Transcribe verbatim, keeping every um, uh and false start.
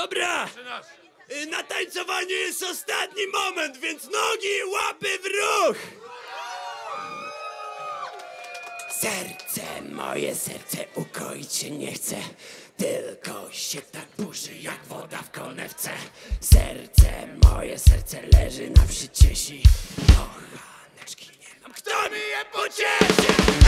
Dobra! Na tańcowaniu jest ostatni moment, więc nogi, łapy w ruch! Serce, moje serce ukoić się nie chce, tylko się tak burzy jak woda w konewce. Serce, moje serce leży na przyciesi. Kochaneczki, nie mam kto mi je pocieszy.